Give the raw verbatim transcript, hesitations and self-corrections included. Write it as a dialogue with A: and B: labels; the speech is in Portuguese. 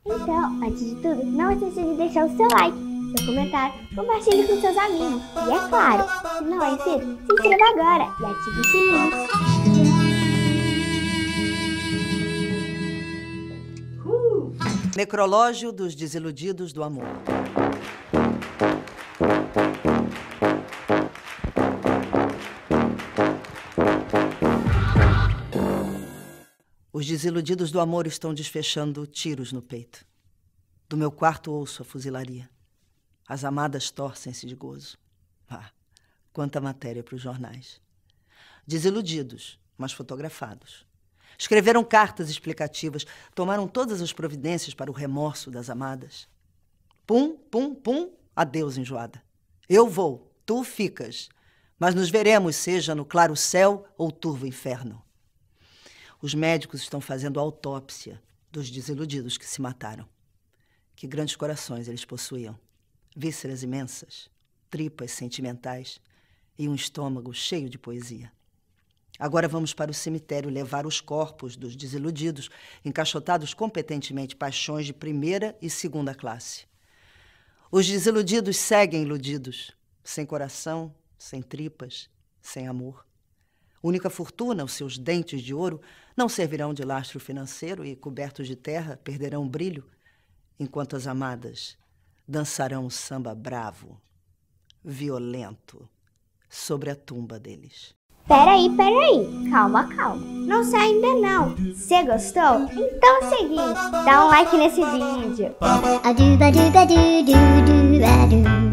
A: Então, antes de tudo, não esqueça de deixar o seu like, seu comentário, compartilhe com seus amigos. E é claro, se não é inscrito, se inscreva agora e ative o sininho.
B: Uh! Necrológio dos desiludidos do amor. Os desiludidos do amor estão desfechando tiros no peito. Do meu quarto ouço a fuzilaria. As amadas torcem-se de gozo. Ah, quanta matéria para os jornais. Desiludidos, mas fotografados. Escreveram cartas explicativas, tomaram todas as providências para o remorso das amadas. Pum, pum, pum, adeus, enjoada. Eu vou, tu ficas, mas nos veremos, seja no claro céu ou turvo inferno. Os médicos estão fazendo autópsia dos desiludidos que se mataram. Que grandes corações eles possuíam. Vísceras imensas, tripas sentimentais e um estômago cheio de poesia. Agora vamos para o cemitério levar os corpos dos desiludidos, encaixotados competentemente paixões de primeira e segunda classe. Os desiludidos seguem iludidos, sem coração, sem tripas, sem amor. Única fortuna, os seus dentes de ouro, não servirão de lastro financeiro e, cobertos de terra, perderão o brilho, enquanto as amadas dançarão um samba bravo, violento, sobre a tumba deles.
A: Peraí, peraí, calma, calma. Não sai ainda não. Você gostou? Então é o seguinte, dá um like nesse vídeo.